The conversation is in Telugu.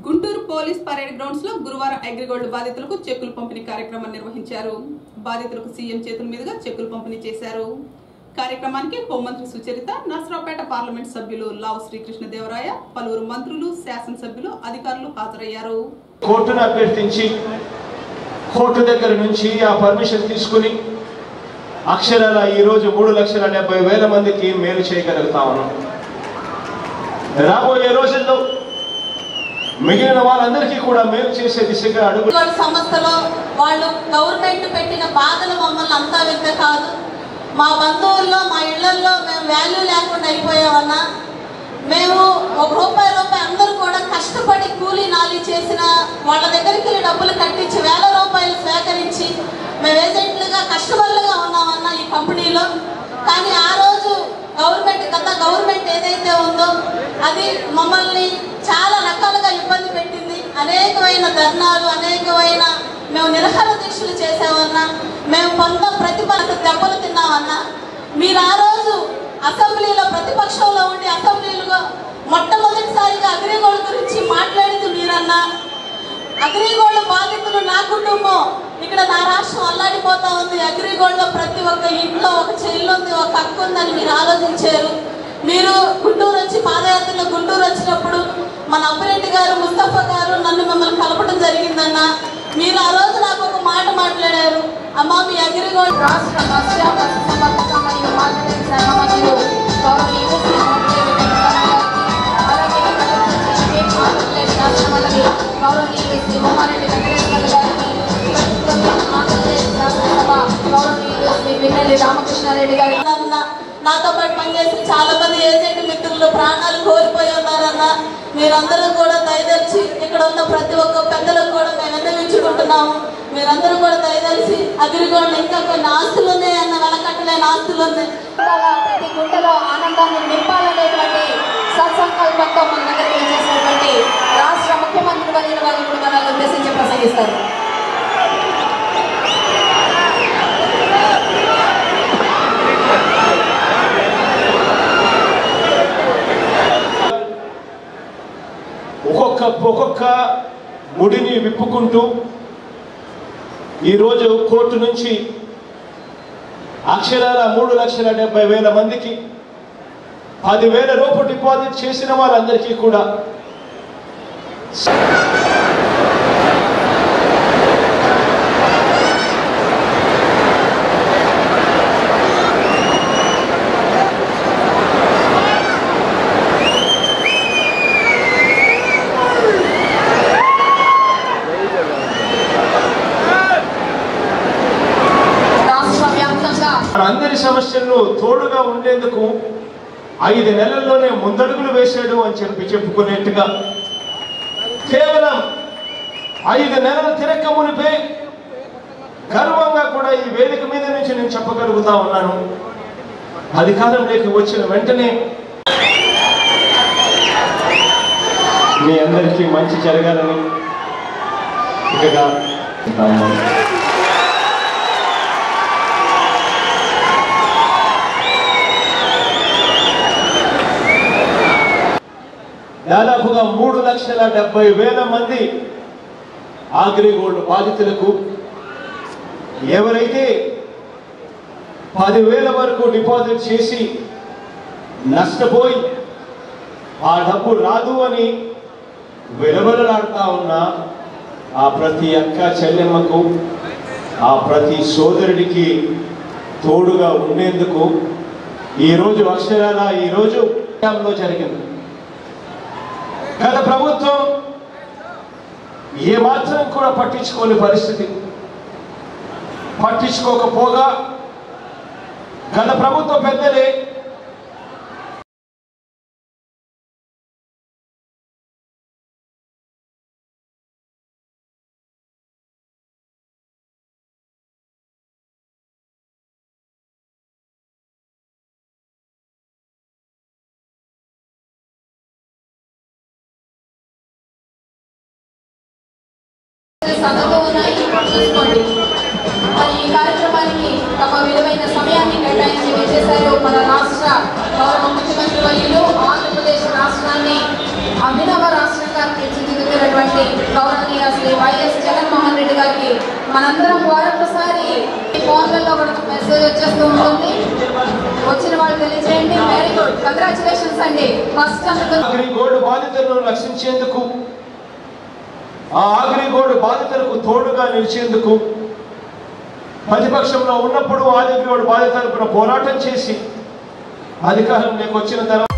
గుంటూరు పోలీస్ పరేడ్ గ్రౌండ్స్ లో గురువారం అగ్రిగోల్డ్ బాధితులకు చెక్కులు పంపిణీ కార్యక్రమం నిర్వహించారు. బాధితులకు సీఎం చేతుల మీదుగా చెక్కులు పంపిణీ చేశారు. కార్యక్రమానికి హోంమంత్రి సుచరిత, నర్సరావుపేట పార్లమెంట్ సభ్యులు లావు శ్రీకృష్ణదేవరాయ, పలువురు మంత్రులు, శాసనసభ్యులు, అధికారులు హాజరయ్యారు. కోర్టును అభ్యర్థించి కోర్టు దగ్గర నుంచి ఆ పర్మిషన్ తీసుకుని అక్షరాల ఈ రోజు 3,70,000 మందికి మేలు చేయగలుగుతా ఉన్నాం. రాబోయే రోజుల్లో మిగిలిన వాళ్ళందరికీ కూడా మేలు చేసే దిశగా అడుగు. సంస్థలో వాళ్ళు గవర్నమెంట్ పెట్టిన బాధలు మమ్మల్ని అంతా వింత కాదు. మా బంధువుల్లో, మా ఇళ్లలో మేము వాల్యూ లేకుండా అయిపోయామన్నా. మేము రూపాయి అందరూ కూడా కష్టపడి కూలీ నాలి చేసిన వాళ్ళ దగ్గరికి డబ్బులు కట్టించి ₹1,000 సేకరించి మేము ఏజెంట్లుగా, కస్టమర్లుగా ఉన్నామన్నా ఈ కంపెనీలో. కానీ ఆ రోజు గత గవర్నమెంట్ ఏదైతే ఉందో అది మమ్మల్ని చాలా రకాలుగా ఇబ్బంది పెట్టింది. అనేకమైన ధర్నాలు, అనేకమైన మేము నిరసన దీక్షలు చేసామన్నా. మేము కొంత ప్రతిభకు దెబ్బలు తిన్నామన్నా. మీరు ఆ రోజు అసెంబ్లీలో ప్రతిపక్షంలో ఉండి అసెంబ్లీలో మొట్టమొదటిసారిగా అగ్రిగోల్డ్ గురించి మాట్లాడింది మీరన్నా. అగ్రిగోల్డ్ బాధితులు నా కుటుంబం, ఇక్కడ నా రాష్ట్రం అల్లాడిపోతా ఉంది. అగ్రిగోల్డ్లో ప్రతి ఒక్క ఇంట్లో ఒక చెల్లి ఉంది, ఒక అక్క ఉందని మీరు ఆలోచించారు. మీరు గుంటూరు వచ్చి పాదయాత్రలో గుంటూరు వచ్చినప్పుడు మన అప్పిరెడ్డి గారు, ముస్తఫా గారు నన్ను మిమ్మల్ని కలపడం జరిగిందన్న. మీరు ఆ రోజు నాకు ఒక మాట మాట్లాడారు, అమ్మా మీ అగ్రిగోల్డ్ రాష్ట్ర మత్స్య పశుసంవర్ధక మరియు మార్కెటింగ్ శాఖ మంత్రులు గౌరవనీయులు శ్రీ రాష్ట్ర మంత్రి గౌరవనీయులు శ్రీ మోహన్రెడ్డి వెంకటేశ్వర గారికి, ఆంధ్రప్రదేశ్ శాసనసభ గౌరవనీయులు శ్రీ పిన్నెల్లి రామకృష్ణారెడ్డి గారి, నాతో పాటు పనిచేసిన చాలా మంది ఏజెంట్ మిత్రులు ప్రాణాలు కోల్పోయి ఉన్నారన్న. మీరందరూ కూడా దయదలిచి ఇక్కడ ఉన్న ప్రతి ఒక్క పెద్దలకు కూడా మేము విన్నవించుకుంటున్నాము. మీరందరూ కూడా దయదలిచి అగ్రిగోల్డ్ ఇంకా కొన్ని ఆస్తులు ఉన్నాయన్న, వెలకట్టలేని ఆస్తులు ఉన్నాయి. ప్రతి గుంటలో ఆనందాన్ని నింపాలనేటువంటి సత్సంకల్పంతో మన దగ్గరికి చేసినటువంటి రాష్ట్ర ముఖ్యమంత్రి వర్యుల వారు ఇప్పుడు మనల్ని ఉద్దేశించి ప్రసంగిస్తారు. ఒక్కొక్క ముడిని విప్పుకుంటూ ఈరోజు కోర్టు నుంచి అక్షరాల 3,70,000 మందికి 10,000 రూపాయలు డిపాజిట్ చేసిన వారందరికీ కూడా అందరి సమస్యలను తోడుగా ఉండేందుకు 5 నెలల్లోనే ముందడుగులు వేశాడు అని చెప్పుకునేట్టుగా కేవలం 5 నెలలు తిరక్క మునిపే గర్వంగా కూడా ఈ వేదిక మీద నుంచి నేను చెప్పగలుగుతా ఉన్నాను. అధికారంలోకి వచ్చిన వెంటనే మీ అందరికీ మంచి జరగాలని ఇకగా దాదాపుగా 3,70,000 మంది అగ్రిగోల్డ్ బాధితులకు ఎవరైతే 10,000 వరకు డిపాజిట్ చేసి నష్టపోయి ఆ డబ్బు రాదు అని వెలవెలలాడుతా ఉన్న ఆ ప్రతి అక్క చెల్లెమ్మకు, ఆ ప్రతి సోదరుడికి తోడుగా ఉండేందుకు ఈరోజు అక్షరాల ఈరోజు జరిగింది. గత ప్రభుత్వం ఏమాత్రం కూడా పట్టించుకోని పరిస్థితి. పట్టించుకోకపోగా గత ప్రభుత్వ పెద్దలే చూసుకోండి. మరి ఈ కార్యక్రమానికి తమ విలువైన సమయాన్ని కేటాయించి చేశారు మన రాష్ట్ర గౌరవ ముఖ్యమంత్రి వర్యులు. ఆంధ్రప్రదేశ్ రాష్ట్రాన్ని అభినవ రాష్ట్రంగా తీర్చిదిద్దుతున్నటువంటి వచ్చిన వాళ్ళు తెలియజేయండి. వెరీ గుడ్, కంగ్రాచులేషన్స్ అండి. ఫస్ట్ అగ్రిగోల్డ్ బాధితులను రక్షించేందుకు, ఆ అగ్రిగోల్డ్ బాధితులకు తోడుగా నిలిచేందుకు, ప్రతిపక్షంలో ఉన్నప్పుడు అగ్రిగోల్డ్ బాధితులకు పోరాటం చేసి అధికారంలోకి వచ్చిన తర్వాత